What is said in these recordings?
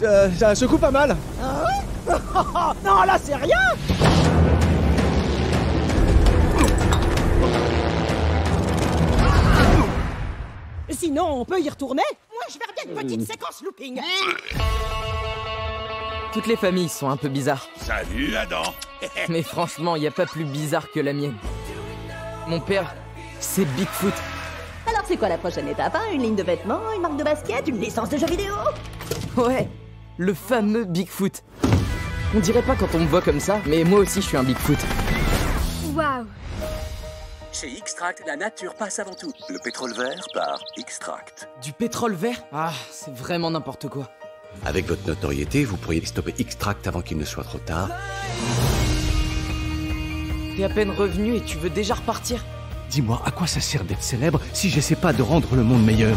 Ça secoue pas mal. Ah ouais? Non, là, c'est rien. Sinon, on peut y retourner? Moi, je vais bien une petite séquence looping. Toutes les familles sont un peu bizarres. Salut Adam. Mais franchement, y a pas plus bizarre que la mienne. Mon père, c'est Bigfoot. Alors c'est quoi la prochaine étape, hein? Une ligne de vêtements, une marque de basket, une licence de jeux vidéo? Ouais, le fameux Bigfoot. On dirait pas quand on me voit comme ça, mais moi aussi je suis un Bigfoot. Waouh. Chez Xtract, la nature passe avant tout. Le pétrole vert par Xtract. Du pétrole vert? Ah, c'est vraiment n'importe quoi. Avec votre notoriété, vous pourriez stopper Xtract avant qu'il ne soit trop tard. T'es à peine revenu et tu veux déjà repartir? Dis-moi, à quoi ça sert d'être célèbre si j'essaie pas de rendre le monde meilleur?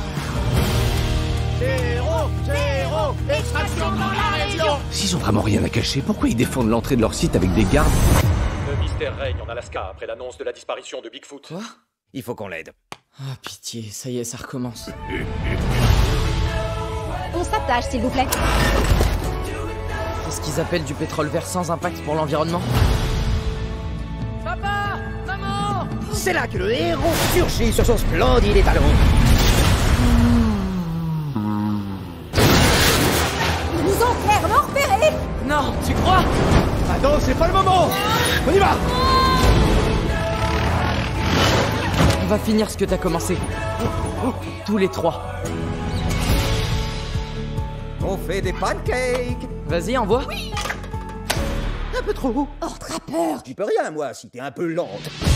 Zéro extraction dans la région. S'ils ont vraiment rien à cacher, pourquoi ils défendent l'entrée de leur site avec des gardes? Le mystère règne en Alaska après l'annonce de la disparition de Bigfoot. Quoi? Il faut qu'on l'aide. Ah, pitié, ça y est, ça recommence. On s'attache, s'il vous plaît. Qu'est-ce qu'ils appellent du pétrole vert sans impact pour l'environnement? Papa! Maman! C'est là que le héros surgit sur son splendide étalon. Ils nous ont clairement repérés. Non, tu crois? Attends, c'est pas le moment. On y va. On va finir ce que t'as commencé. Tous les trois. On fait des pancakes. Vas-y, envoie. Un peu trop. Hors trappeur. J'y peux rien, moi, si t'es un peu lente.